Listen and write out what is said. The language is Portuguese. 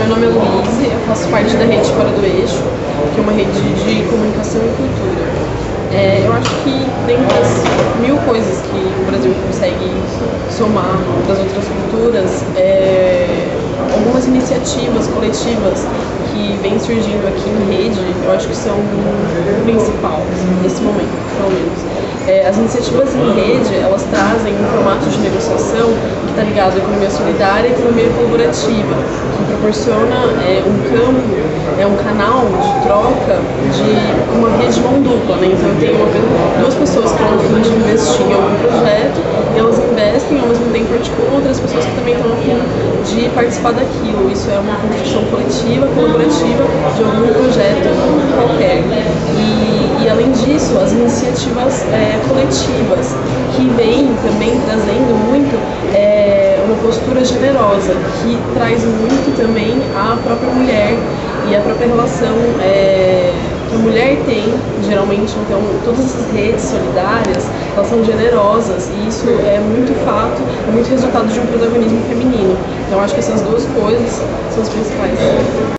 nome é Luíse, eu faço parte da rede Fora do Eixo, que é uma rede de comunicação e cultura. Eu acho que dentre as mil coisas que o Brasil consegue somar das outras culturas, algumas iniciativas coletivas que vêm surgindo aqui em rede, eu acho que são o principal nesse momento, pelo menos. As iniciativas em rede, elas trazem um formato de negociação que está ligado à economia solidária e economia colaborativa, que proporciona um campo, um canal de troca de uma via de mão dupla, né? Então eu tenho duas pessoas que estão a fim de investir em algum projeto e elas investem, ao mesmo tempo articulam outras pessoas que também estão a fim de participar daquilo. Isso é uma construção coletiva, colaborativa de algum projeto qualquer. E além disso, as iniciativas coletivas, que vêm também trazendo muito uma postura generosa, que traz muito também a própria mulher e a própria relação que a mulher tem, geralmente. Então, todas essas redes solidárias, elas são generosas, e isso é muito fato, é muito resultado de um protagonismo feminino. Então, acho que essas duas coisas são as principais.